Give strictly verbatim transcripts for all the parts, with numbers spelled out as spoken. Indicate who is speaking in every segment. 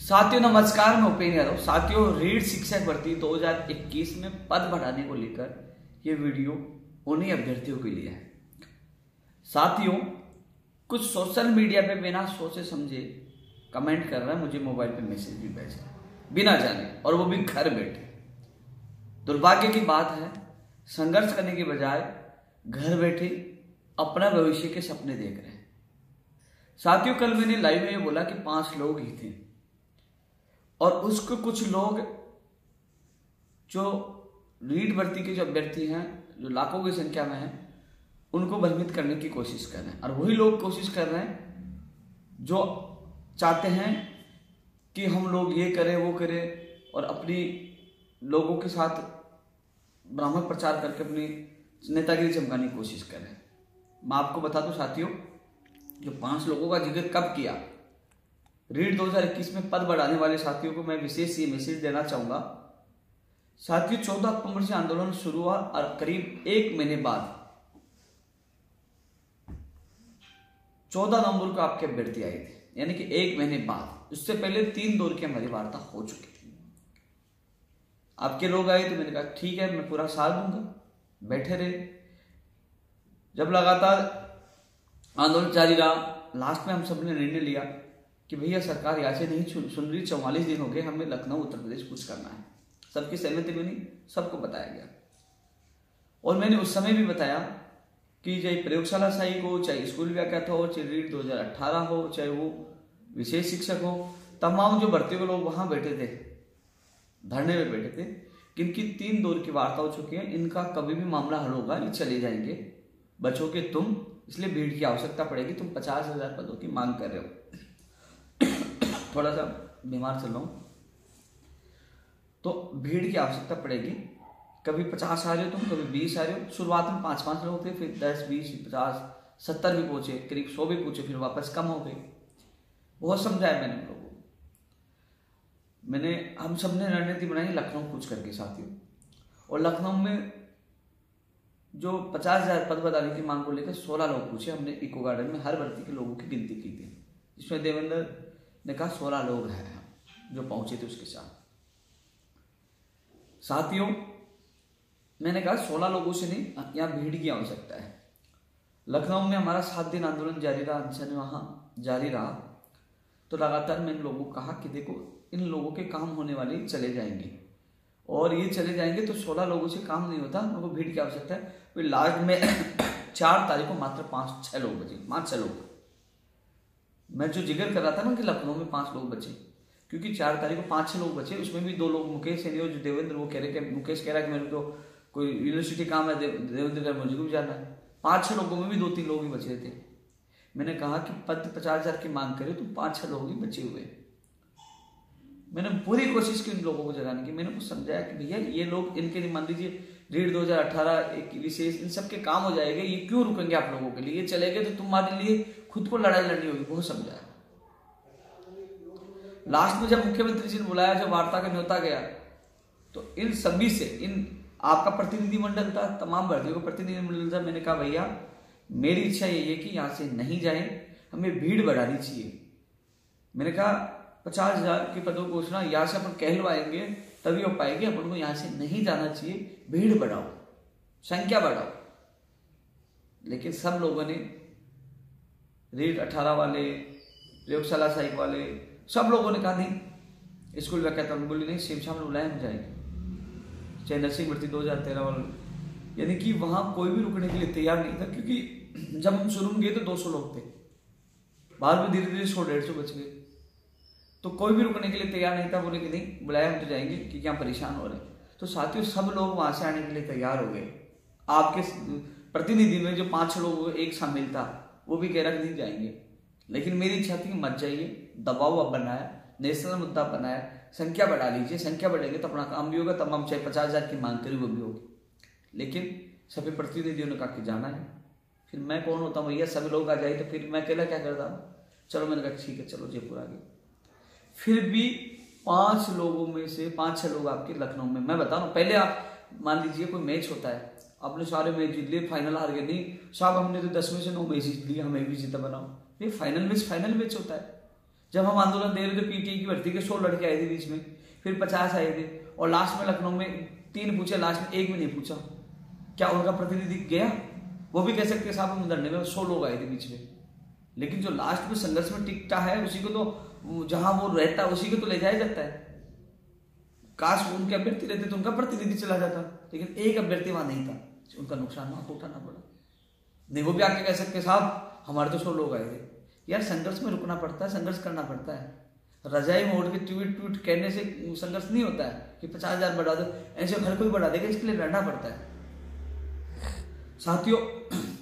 Speaker 1: साथियों नमस्कार, मैं उपेंद्र यादव। साथियों रीट शिक्षक भर्ती दो हज़ार इक्कीस में पद बढ़ाने को लेकर ये वीडियो उन्हीं अभ्यर्थियों के लिए है। साथियों कुछ सोशल मीडिया पे बिना सोचे समझे कमेंट कर रहे हैं, मुझे मोबाइल पे मैसेज भी भेज रहे हैं बिना जाने, और वो भी घर बैठे। दुर्भाग्य की बात है, संघर्ष करने के बजाय घर बैठे अपना भविष्य के सपने देख रहे हैं। साथियों कल मैंने लाइव में बोला कि पांच लोग ही थे और उसको कुछ लोग जो रीट भर्ती के जो अभ्यर्थी हैं, जो लाखों की संख्या में हैं, उनको भ्रमित करने की कोशिश कर रहे हैं। और वही लोग कोशिश कर रहे हैं जो चाहते हैं कि हम लोग ये करें वो करें और अपनी लोगों के साथ भ्रामक प्रचार करके अपनी नेतागिरी चमकाने की कोशिश करें। मैं आपको बता दूं साथियों, जो पांच लोगों का जिक्र कब किया, रीट दो हज़ार इक्कीस में पद बढ़ाने वाले साथियों को मैं विशेष ये मैसेज देना चाहूंगा। साथियों चौदह अक्टूबर से आंदोलन शुरू हुआ और करीब एक महीने बाद चौदह नवंबर को आपके अभ्यर्थी आए थे, यानी कि एक महीने बाद। उससे पहले तीन दौर की हमारी वार्ता हो चुकी थी। आपके लोग आए तो मैंने कहा ठीक है, मैं पूरा साथ दूंगा, बैठे रहे। जब लगातार आंदोलन जारी रहा, लास्ट में हम सबने निर्णय लिया कि भैया सरकार यहाँ से नहीं सुन रही, चौवालीस दिन हो गए, हमें लखनऊ उत्तर प्रदेश कुछ करना है। सबकी सहमति बनी, सबको बताया गया। और मैंने उस समय भी बताया कि चाहे प्रयोगशाला सहायक हो, चाहे स्कूल व्याख्याता हो, चाहे रीट दो हज़ार अठारह हो, चाहे वो विशेष शिक्षक हो, तमाम जो भर्ती के लोग वहां बैठे थे, धरने में बैठे थे, किनकी तीन दौर की वार्ता हो चुकी है, इनका कभी भी मामला हल होगा, ये चले जाएंगे। बचोगे तुम, इसलिए भीड़ की आवश्यकता पड़ेगी। तुम पचास हजार पदों की मांग कर रहे हो, थोड़ा सा बीमार चल रहा हूं, तो भीड़ की आवश्यकता पड़ेगी। कभी पचास आ रहे हो तुम, कभी बीस आ रहे हो। शुरुआत में पांच पांच लोग थे, फिर दस बीस पचास सत्तर भी पहुंचे, करीब सौ भी पहुंचे, फिर वापस कम हो गए। बहुत समझाया मैंने लोगों को। मैंने हम सब ने रणनीति बनाई लखनऊ कुछ करके साथियों, और लखनऊ में जो पचास हजार पद बढ़ाने की मांग को लेकर सोलह लोग पूछे। हमने इको गार्डन में हर भर्ती के लोगों की गिनती की थी, जिसमें देवेंद्र ने कहा सोलह लोग हैं जो पहुंचे थे उसके साथ। साथियों मैंने कहा सोलह लोगों से नहीं, यहाँ भीड़ की आवश्यकता है। लखनऊ में हमारा सात दिन आंदोलन जारी रहा, अनशन वहां जारी रहा, तो लगातार मैंने लोगों को कहा कि देखो इन लोगों के काम होने वाले चले जाएंगे, और ये चले जाएंगे तो सोलह लोगों से काम नहीं होता, उनको भीड़ की आवश्यकता है। फिर लास्ट में चार तारीख को मात्र पांच छह लोग बचे, पांच छह लोग। मैं जो जिक्र कर रहा था ना कि लखनऊ में पांच लोग बचे, क्योंकि चार तारीख को पांच छह लोग बचे। उसमें भी दो लोग मुकेश है, जो देवेंद्र, वो कह रहे कि मुकेश कह रहा है कि मेरे को कोई यूनिवर्सिटी काम है, देवेंद्र का मुझे भी जाना है। पांच छह लोगों में भी दो तीन लोग ही बचे थे। मैंने कहा कि पद पचास हजार की मांग करे तो पांच छह लोग ही बचे हुए। मैंने पूरी कोशिश की उन लोगों को जगाने की। मैंने कुछ समझाया कि भैया ये लोग, इनके मान लीजिए रीट दो हज़ार अठारह एक विशेष, इन सबके काम हो जाएंगे, ये क्यों रुकेंगे आप लोगों के लिए? ये चले गए तो तुम्हारे लिए खुद को लड़ाई लड़नी होगी। बहुत समझाया। लास्ट में जब मुख्यमंत्री जी ने बुलाया, जब वार्ता का न्योता गया, तो इन सभी से, इन आपका प्रतिनिधिमंडल था, तमाम भर्तियों का प्रतिनिधिमंडल था, मैंने कहा भैया मेरी इच्छा यही है कि यहाँ से नहीं जाए, हमें भीड़ बढ़ानी चाहिए। मैंने कहा पचास हजार के पदों को घोषणा यहाँ से अपन कहलवाएंगे तभी हो पाएगी, अपन को यहाँ से नहीं जाना चाहिए, भीड़ बढ़ाओ, संख्या बढ़ाओ। लेकिन सब लोगों ने, रीट अठारह वाले, प्रयोगशाला सहायक वाले, सब लोगों ने कहा नहीं। स्कूल व्याख्याता बोली नहीं, सेम शाम बुलाए हम जाएंगे। चाहे नर्सिंग भर्ती दो हजार तेरह वाले, यानी कि वहां कोई भी रुकने के लिए तैयार नहीं था, क्योंकि जब हम शुरू में गए तो दो सौ लोग थे, बाद में धीरे धीरे सौ डेढ़ सौ बच गए, तो कोई भी रुकने के लिए तैयार नहीं था। बोले कि नहीं, बुलाया हम तो जाएंगे, कि क्या परेशान हो रहे। तो साथियों सब लोग वहां से आने के लिए तैयार हो गए। आपके प्रतिनिधि में जो पांच छह लोग एक शामिल था, वो भी कह रहा कि नहीं जाएंगे। लेकिन मेरी इच्छा थी कि मत जाइए, दबाव अब बनाया, नेशनल मुद्दा बनाया, संख्या बढ़ा लीजिए, संख्या बढ़ेगी तो अपना काम भी होगा, तमाम चाहे पचास हजार की मांग करी वो भी होगी। लेकिन सभी प्रतिनिधियों ने कहा कि जाना है। फिर मैं कौन होता हूँ भैया, सभी लोग आ जाए तो फिर मैं अकेला क्या करता हूँ। चलो मैंने कहा ठीक है, चलो जयपुर आ गए। फिर भी पांच लोगों में से पांच छह लोग आपके लखनऊ में, मैं बता रहा हूँ, पहले आप मान लीजिए कोई मैच होता है, आपने सारे मैच जीत लिए, फाइनल हार गए, नहीं साहब हमने तो दस में से नौ मैच जीत लिए, हमें भी जीता बनाओ। ये फाइनल मैच फाइनल मैच होता है। जब हम आंदोलन दे रहे थे पीटीआई की भर्ती के सौ लड़के आए थे बीच में, फिर पचास आए थे, और लास्ट में लखनऊ में तीन पूछे, लास्ट में एक भी नहीं पूछा। क्या उनका प्रतिनिधि गया? वो भी कह सकते साहब हम धरने में सौ लोग आए थे बीच में, लेकिन जो लास्ट में संघर्ष में टिकता है उसी को तो, जहां वो रहता है उसी को तो ले जाया जाता है। काश उनके अभ्यर्थी रहते तो उनका प्रतिनिधि चला जाता, लेकिन एक अभ्यर्थी वहां नहीं था, उनका नुकसान वहां को उठाना पड़ा। नहीं वो भी आके कह सकते साहब हमारे तो सौ लोग आए थे। यार संघर्ष में रुकना पड़ता है, संघर्ष करना पड़ता है। रजाई मोड़ के ट्वीट ट्वीट कहने से संघर्ष नहीं होता है कि पचास हजार बढ़ा दो, ऐसे हर कोई बढ़ा देगा, इसके लिए लड़ना पड़ता है साथियों।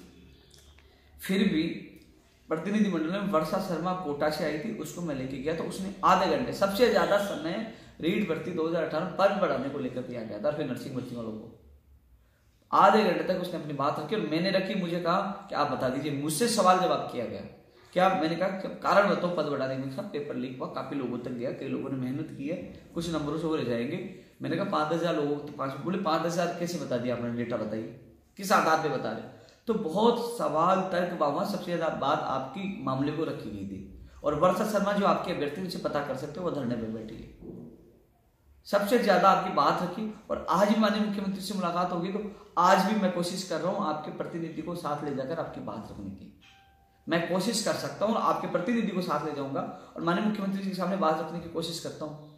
Speaker 1: फिर भी प्रतिनिधिमंडल में वर्षा शर्मा कोटा से आई थी, उसको मैं लेके गया तो उसने आधे घंटे, सबसे ज्यादा समय रीट भर्ती दो हजार अठारह पद बढ़ाने को लेकर दिया गया था, फिर नर्सिंग भर्ती वालों को आधे घंटे तक उसने अपनी बात रखी और मैंने रखी। मुझे कहा कि आप बता दीजिए, मुझसे सवाल जवाब किया गया क्या? मैंने कहा कारण बताओ पद बढ़ाने में। पेपर लीक हुआ, काफी लोगों तक गया, कई लोगों ने मेहनत की है, कुछ नंबरों से वो रह जाएंगे। मैंने कहा पांच हजार लोगों तो पांच, बोले पांच हजार कैसे बता दिया आपने, डेटा बताइए किस आधार पे बता रहे? तो बहुत सवाल तर्क बाबा, सबसे ज्यादा बात आपकी मामले को रखी गई थी। और वर्षा शर्मा जो आपके अभ्यर्थी उनसे पता कर सकते हो, वो धरने में बैठी है, सबसे ज्यादा आपकी बात रखी। और आज भी माननीय मुख्यमंत्री से मुलाकात होगी तो आज भी मैं कोशिश कर रहा हूं आपके प्रतिनिधि को साथ ले जाकर आपकी बात रखने की। मैं कोशिश कर सकता हूं, आपके प्रतिनिधि को साथ ले जाऊंगा और माननीय मुख्यमंत्री जी के सामने बात रखने की कोशिश करता हूं,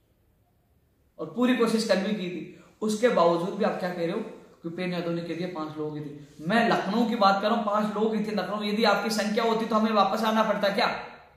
Speaker 1: और पूरी कोशिश कल भी की थी। उसके बावजूद भी आप क्या कह रहे हो कि पेन यादव ने कह दिया पांच लोग ही थे। मैं लखनऊ की बात कर रहा हूं, पांच लोग ही थे लखनऊ। यदि आपकी संख्या होती तो हमें वापस आना पड़ता क्या?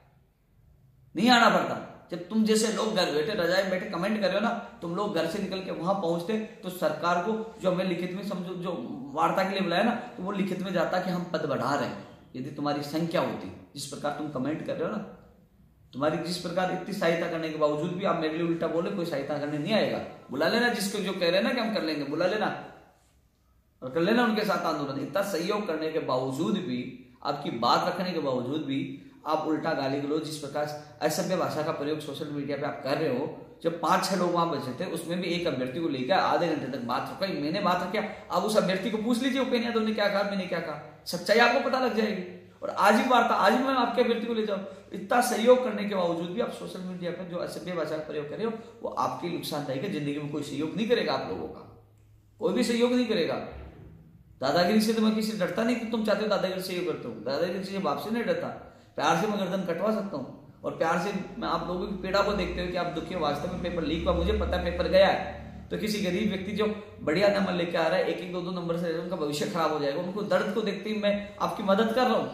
Speaker 1: नहीं आना पड़ता। जब तुम जैसे लोग घर बैठे रजाई बैठे कमेंट कर रहे हो ना, तुम लोग घर से निकल के वहां पहुंचते तो सरकार को जो हमें लिखित में समझो, जो वार्ता के लिए बुलाया ना, तो वो लिखित में जाता कि हम पद बढ़ा रहे हैं। यदि तुम्हारी संख्या होती, जिस प्रकार तुम कमेंट कर रहे हो ना, तुम्हारी जिस प्रकार इतनी सहायता करने के बावजूद भी आप मेरे लिए उल्टा बोले, कोई सहायता करने नहीं आएगा। बुला लेना जिसको, जो कह रहे हैं ना कि हम कर लेंगे, बुला लेना और कर लेना उनके साथ आंदोलन। इतना सहयोग करने के बावजूद भी, आपकी बात रखने के बावजूद भी आप उल्टा गाली गलौज, जिस प्रकार असभ्य भाषा का प्रयोग सोशल मीडिया पे आप कर रहे हो। जब पांच छह लोग वहां बचे थे, उसमें भी एक अभ्यर्थी को लेकर आधे घंटे तक बात रखा, मैंने बात रखा। अब उस अभ्यर्थी को पूछ लीजिए उपेन यादव ने क्या कहा, मैंने क्या कहा, सच्चाई आपको पता लग जाएगी। और आज ही वार्ता, आज ही मैं आपके अभ्यर्थी को ले जाऊं। इतना सहयोग करने के बावजूद भी आप सोशल मीडिया पर जो असभ्य भाषा का प्रयोग कर रहे हो, वो आपके नुकसानदायक है। जिंदगी में कोई सहयोग नहीं करेगा आप लोगों का, कोई भी सहयोग नहीं करेगा। दादागिरी से तो मैं किसी डरता नहीं कि तुम चाहते हो दादागिरी से ये करते हो, दादागिरी से बाप से नहीं डरता। प्यार से मैं गर्दन कटवा सकता हूँ, और प्यार से मैं आप लोगों की पीड़ा को देखते हुए कि आप दुखी हो। वास्तव में पेपर लीक हुआ, मुझे पता है पेपर गया है, तो किसी गरीब व्यक्ति जो बढ़िया नंबर लेके आ रहा है, एक एक दो दो नंबर से उनका भविष्य खराब हो जाएगा, उनको दर्द को देखते ही मैं आपकी मदद कर रहा हूं।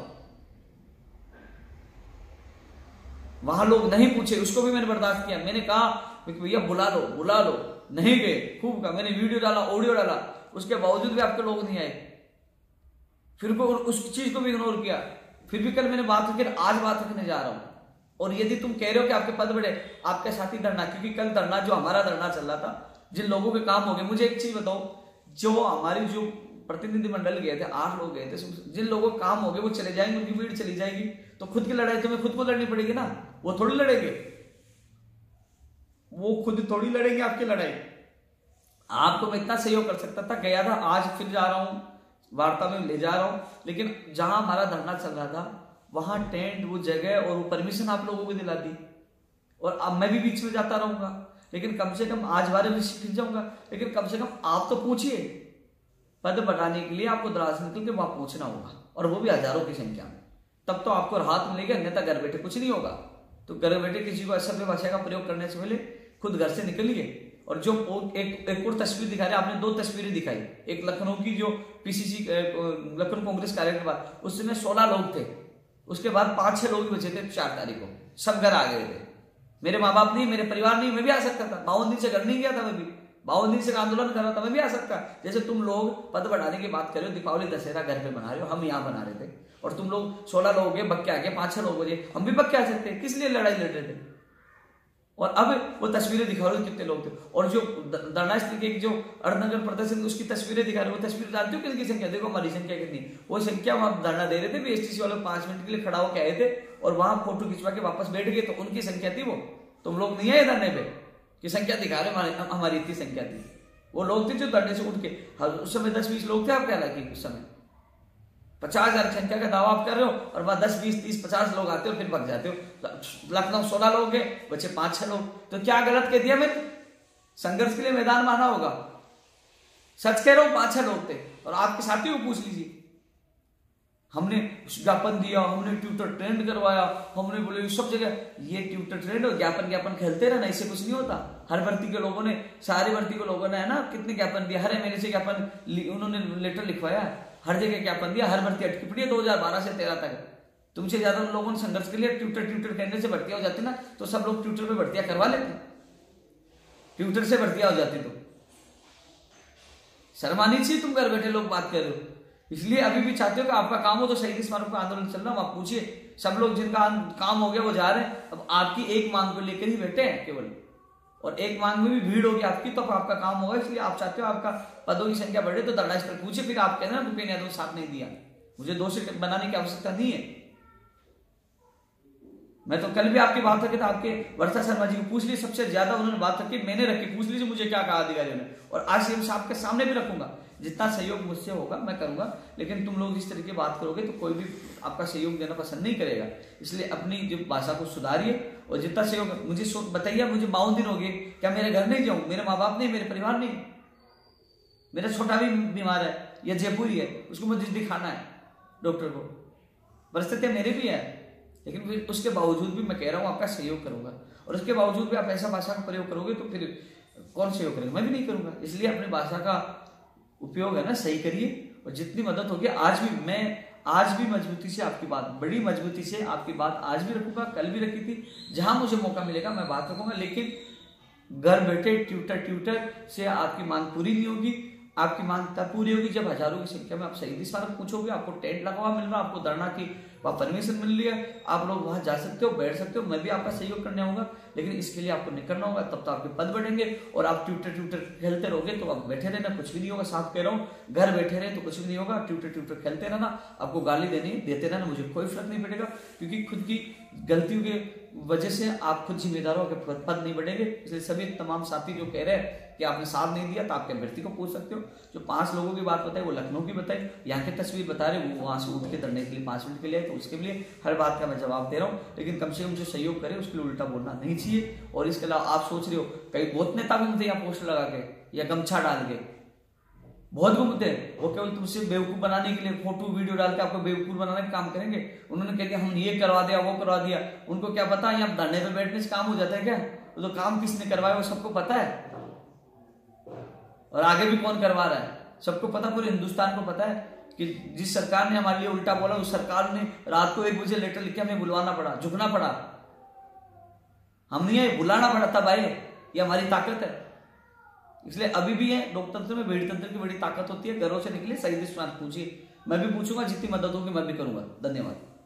Speaker 1: वहां लोग नहीं पूछे, उसको भी मैंने बर्दाश्त किया। मैंने कहा भैया बुला लो बुला लो, नहीं गए, खूब कहा, मैंने वीडियो डाला, ऑडियो डाला, उसके बावजूद भी आपके लोग नहीं आए। फिर को उस चीज को भी इग्नोर किया। फिर भी कल मैंने बात रखी, आज बात रखने जा रहा हूं। और यदि तुम कह रहे हो कि आपके पद बढ़े, आपके साथी धरना, क्योंकि कल धरना जो हमारा धरना चल रहा था, जिन लोगों के काम हो गए, मुझे एक चीज बताओ, जो हमारी जो प्रतिनिधि मंडल गए थे, आठ लोग गए थे, जिन लोगों के काम हो गए वो चले जाएंगे, उनकी भीड़ चली जाएगी, तो खुद की लड़ाई तुम्हें खुद को लड़नी पड़ेगी ना, वो थोड़ी लड़ेंगे, वो खुद थोड़ी लड़ेंगे आपकी लड़ाई। आपको मैं इतना सहयोग कर सकता था, गया था, आज फिर जा रहा हूं, वार्ता में ले जा रहा हूं, लेकिन जहां हमारा धरना चल रहा था वहां टेंट, वो जगह और वो परमिशन आप लोगों को दिला दी, और अब मैं भी बीच में जाता रहूंगा, लेकिन कम से कम आज बारे में सीख जाऊंगा। लेकिन कम से कम आप तो पूछिए, पद बढ़ाने के लिए आपको दराज निकल के वहां पहुंचना होगा, और वो भी हजारों की संख्या में, तब तो आपको राहत मिलेगी, अन्यथा घर बैठे कुछ नहीं होगा। तो घर बैठे किसी को असभ्य भाषा का प्रयोग करने से पहले खुद घर से निकलिए। और जो एक एक और तस्वीर दिखा रहे, आपने दो तस्वीरें दिखाई, एक लखनऊ की जो पीसीसी लखनऊ कांग्रेस कार्यालय के बाद, उसमें सोलह लोग थे, उसके बाद पांच छह लोग बचे थे चार तारीख को, सब घर आ गए थे। मेरे माँ बाप नहीं, मेरे परिवार नहीं, मैं भी आ सकता था, बावन दिन से घर नहीं गया था, मैं भी बावन दिन से आंदोलन कर रहा था, मैं भी आ सकता। जैसे तुम लोग पद बढ़ाने की बात कर रहे हो, दीपावली दशहरा घर पे बना रहे हो, हम यहाँ बना रहे थे, और तुम लोग सोलह लोग गए, बक्के आ गए, पांच छह लोग बजे, हम भी बक्के आ सकते, किस लिए लड़ाई लड़ रहे थे। और अब वो तस्वीरें दिखा रहे हो कितने लोग थे, और जो धरना स्थल के जो अर्धनगर प्रदर्शन उसकी तस्वीरें दिखा रहे हो, वो तस्वीर जानते हो किसकी संख्या, देखो हमारी संख्या कितनी, वो संख्या वहां धरना दे रहे थे, बीएसटीसी वाले पांच मिनट के लिए खड़ा होकर आए थे और वहां फोटो खिंचवा के वापस बैठ गए, तो उनकी संख्या थी वो। तुम लोग नहीं आए धरने पे कि संख्या दिखा रहे, हमारी इतनी संख्या थी। वो लोग थे जो धरने से उठ के, उस समय दस बीस लोग थे आपके, हालांकि उस समय पचास हजार संख्या का दावा आप कर रहे हो और वहां दस बीस तीस पचास लोग आते हो फिर भग जाते हो। लखनऊ सोलह लोग गए, बचे पांच छह लोग, तो क्या गलत कह दिया मैंने? संघर्ष के लिए मैदान माना होगा। सच कह रहा हूं, पांच छह लोग थे और आपके साथी को पूछ लीजिए। हमने ज्ञापन दिया, हमने ट्विटर ट्रेंड करवाया, हमने बोले सब जगह। ये ट्विटर ट्रेंड और ज्ञापन ज्ञापन खेलते रहना, इससे कुछ नहीं होता। हर भर्ती के लोगों ने, सारी भर्ती के लोगों ने है ना, कितने ज्ञापन दिया, हर एमएलए से ज्ञापन उन्होंने लेटर लिखवाया, हर जगह ज्ञापन दिया, हर भर्ती अटकी पड़ी है दो हजार बारह से तेरह तक। तुमसे ज्यादा लोगों ने संघर्ष के लिए ट्विटर ट्विटर कहने से भर्तियां हो जाती ना, तो सब लोग ट्विटर पे भर्तियां करवा लेते, ट्विटर से भर्तियां हो जाती। तो शर्मानी चाहिए, तुम घर बैठे लोग बात कर रहे हो। इसलिए अभी भी चाहते हो कि आपका काम हो तो शहीद स्मारक पर आंदोलन चल रहा हूं, आप पूछिए। सब लोग जिनका काम हो गया वो जा रहे हैं, अब आपकी एक मांग को लेकर ही बैठे हैं केवल, और एक मांग में भी भीड़ होगी आपकी, तो आपका काम होगा। इसलिए आप चाहते हो आपका पदों की संख्या बढ़े, तो धरना स्थल पूछिए। फिर आप कहना भूपेन्द्र यादव साथ नहीं दिया, मुझे दोषी बनाने की आवश्यकता नहीं है। मैं तो कल भी आपकी बात रखी था, आपके वर्षा शर्मा जी को पूछ लीजिए, सबसे ज्यादा उन्होंने बात रखी, मैंने रखी, पूछ लीजिए मुझे क्या कहा अधिकारियों ने। और आज सीएम साहब के सामने भी रखूंगा, जितना सहयोग मुझसे होगा मैं करूंगा। लेकिन तुम लोग जिस तरीके बात करोगे तो कोई भी आपका सहयोग देना पसंद नहीं करेगा। इसलिए अपनी जो भाषा को सुधारिए और जितना सहयोग मुझे बताइए। मुझे बावन दिन हो गए, क्या मेरे घर नहीं जाऊं? मेरे माँ बाप नहीं, मेरे परिवार नहीं, मेरा छोटा भी बीमार है या जयपुरी है, उसको मुझे दिखाना है डॉक्टर को, परिस्थितियां मेरे भी है। लेकिन फिर उसके बावजूद भी मैं कह रहा हूं आपका सहयोग करूंगा, और उसके बावजूद भी आप ऐसा भाषा का प्रयोग करोगे तो फिर कौन सहयोग करेगा? मैं भी नहीं करूंगा। इसलिए अपनी भाषा का उपयोग है ना सही करिए, और जितनी मदद होगी। आज भी मैं आज भी मजबूती से आपकी बात, बड़ी मजबूती से आपकी बात आज भी रखूंगा, कल भी रखी थी। जहां मुझे मौका मिलेगा मैं बात रखूंगा। लेकिन घर बैठे ट्विटर ट्विटर से आपकी मांग पूरी नहीं होगी। आपकी मांग तब पूरी होगी जब हजारों की संख्या में आप शहीद स्मारक पूछोगे, आपको टेंट लगा हुआ मिल रहा, आपको धरना की वहां परमिशन मिल रही है, आप लोग वहां जा सकते हो, बैठ सकते हो। मैं भी आपका सहयोग करने आऊंगा, लेकिन इसके लिए आपको निकलना होगा, तब तो आपके पद बढ़ेंगे। और आप ट्विटर ट्विटर खेलते रहोगे तो आप बैठे रहना, कुछ भी नहीं होगा। साफ कह रहा हूँ, घर बैठे रहे तो कुछ भी नहीं होगा। ट्विटर ट्विटर खेलते रहना, आपको गाली देनी देते रहना, मुझे कोई फर्क नहीं पड़ेगा, क्योंकि खुद की गलतियों के वजह से आप खुद जिम्मेदार हो, पद नहीं बढ़ेंगे। इसलिए सभी तमाम साथी जो कह रहे हैं कि आपने साथ नहीं दिया, तो आपके अभ्यर्थी को पूछ सकते हो। जो पांच लोगों की बात बताई वो लखनऊ की बताई, यहाँ की तस्वीर बता रहे वो वहां से उठ के धरने के लिए पांच मिनट के लिए, तो उसके लिए हर बात का मैं जवाब दे रहा हूँ। लेकिन कम से कम जो सहयोग करे उसके लिए उल्टा बोलना नहीं चाहिए। और इसके अलावा आप सोच रहे हो कई बहुत नेता घूमते यहाँ पोस्टर लगा के या गमछा डाल के, बहुत घूमते हैं, वो केवल तुमसे बेवकूफ बनाने के लिए फोटो वीडियो डाल के आपको बेवकूफ बनाने का काम करेंगे। उन्होंने कह दिया हम ये करवा दिया वो करवा दिया, उनको क्या पता यहाँ धरने पे बैठने से काम हो जाता है क्या? तो काम किसने करवाया वो सबको पता है, और आगे भी कौन करवा रहा है सबको पता, पूरे हिंदुस्तान को पता है कि जिस सरकार ने हमारे लिए उल्टा बोला उस सरकार ने रात को एक बजे लेटर लिख के हमें बुलवाना पड़ा, झुकना पड़ा, हम नहीं आए, बुलाना पड़ा तब आए। ये हमारी ताकत है। इसलिए अभी भी है लोकतंत्र में भीड़ तंत्र की बड़ी ताकत होती है। घरों से निकले, शहीद स्मारक पूछिए, मैं भी पूछूंगा, जितनी मदद होगी मैं भी करूंगा। धन्यवाद।